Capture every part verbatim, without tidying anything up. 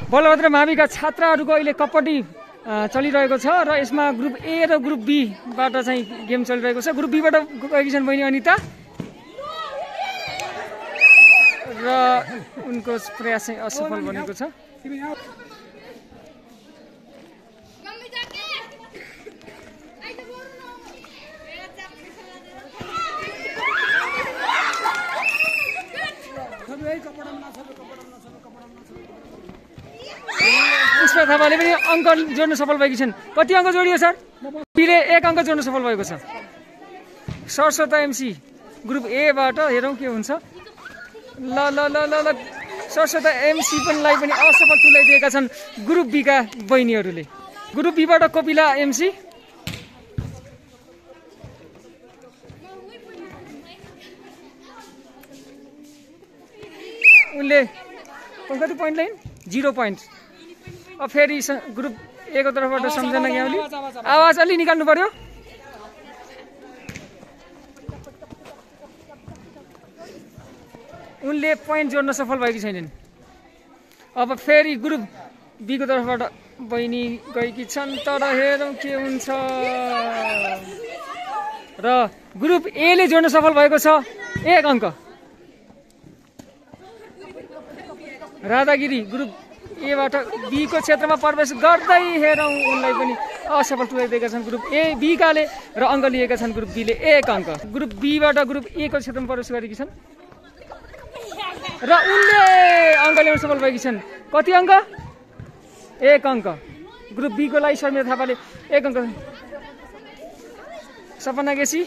बलभद्र माविका छात्राहरूको अहिले कबड्डी चलिरहेको छ र यसमा ग्रुप ए र ग्रुप बी बाट चाहिँ गेम चलिरहेको छ। ग्रुप बी बाट गएकी छन् बहिनी अनिता र उनको प्रयास चाहिँ असफल बनेको छ। पुष्पा थापाले पनि अङ्क जोड्न सफल भएकी छन्। कति अङ्क जोडियो सर? बीले एक अङ्क जोड्न सफल भएको छ। सरस्वता एमसी ग्रुप एबाट हेरौँ के हुन्छ। ल ल ल ल ल सरस्वता एमसी पनिलाई पनि असफल तुल्याइदिएका छन् ग्रुप बीका बहिनीहरूले। ग्रुप बीबाट कपिला एमसी उनले कति पोइन्ट लाइन जिरो पोइन्ट। अब फेरि ग्रुप ए को तर्फबाट सम्झना ग्याउली आवाज अलि निकाल्नु पर्यो। उनले पोइन्ट जोड्न सफल भएकी छैनन्। अब फेरि ग्रुप बी को तर्फबाट बहिनी गएकी छन् तर हेरौँ के हुन्छ। र ग्रुप ए ले जोड्न सफल भएको छ एक अङ्क। राधागिरी ग्रुप एबाट बी को क्षेत्रमा प्रवेश गर्दै हेरौँ उनलाई पनि असफल तुल्याइदिएका छन् ग्रुप ए बी काले र अङ्क लिएका छन् ग्रुप बीले एक अङ्क। ग्रुप बीबाट ग्रुप ए को क्षेत्रमा प्रवेश गरेकी छन् र उनले अङ्क ल्याउन सफल भएकी छन्। कति अङ्क? एक अङ्क। ग्रुप बी को लागि शर्मिला थापाले एक अङ्क। सपना केसी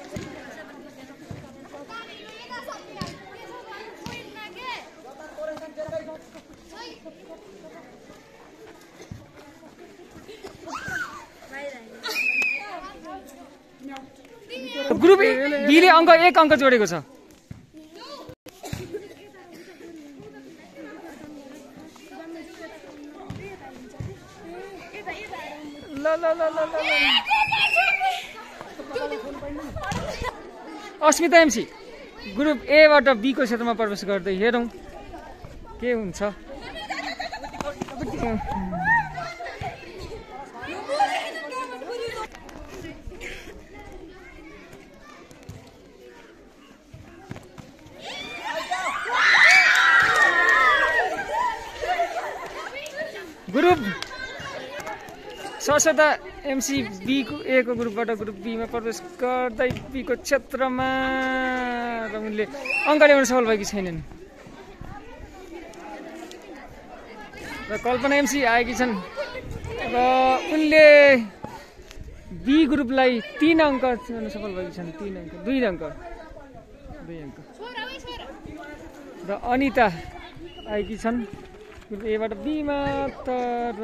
ग्रुप बीले अङ्क एक अङ्क जोडेको छ। ल ल ल ल ल अस्मिता एमसी ग्रुप एबाट बी को क्षेत्रमा प्रवेश गर्दै हेरौँ के हुन्छ। ग्रुप सरस्वता एमसी बी को ए को ग्रुपबाट ग्रुप बीमा प्रवेश गर्दै बी को क्षेत्रमा र उनले अङ्क ल्याउन सफल भएकी छैनन्। र कल्पना एमसी आएकी छन् र उनले बी ग्रुपलाई तीन अङ्क ल्याउन सफल भएकी छन्। तीन अङ्क दुई अङ्क दुई अङ्क। र अनिता आएकी छन् ग्रुप एबाट बीमा तर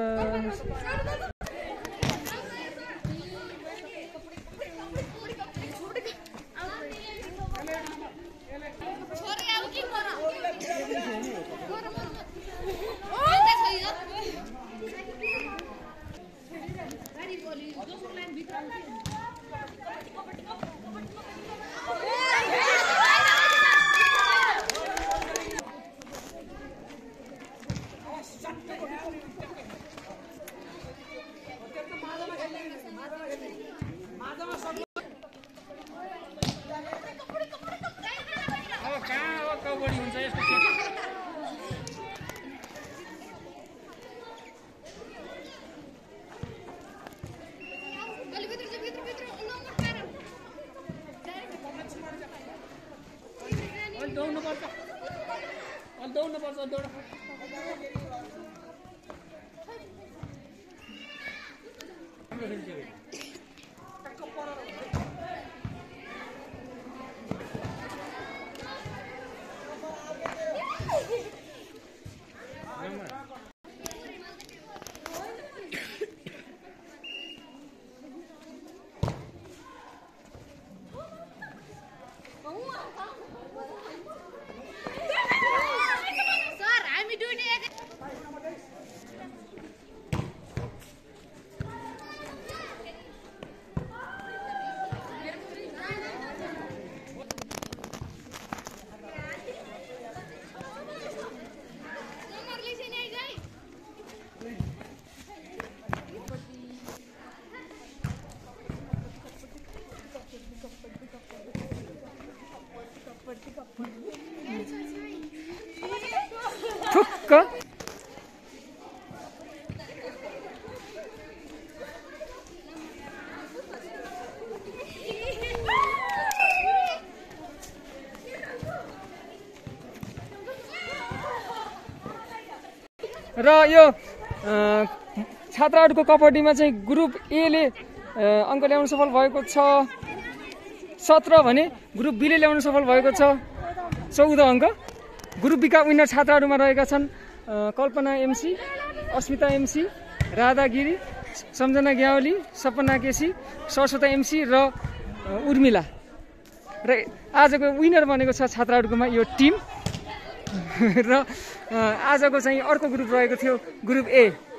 र यो छात्राहरूको कबड्डीमा चाहिँ ग्रुप एले अङ्क ल्याउन सफल भएको छ सत्र भने ग्रुप बीले ल्याउन सफल भएको छ चौध अङ्क। ग्रुप बीका विनर छात्राहरूमा रहेका छन् Kalpana M C, Asmita M C, Radha Giri, Samjhana Gyawali, Sapna K C, Saraswata M C र उर्मिला। र आजको विनर बनेको छ छात्राहरूकोमा यो टिम। र आजको चाहिँ अर्को ग्रुप रहेको थियो ग्रुप ए।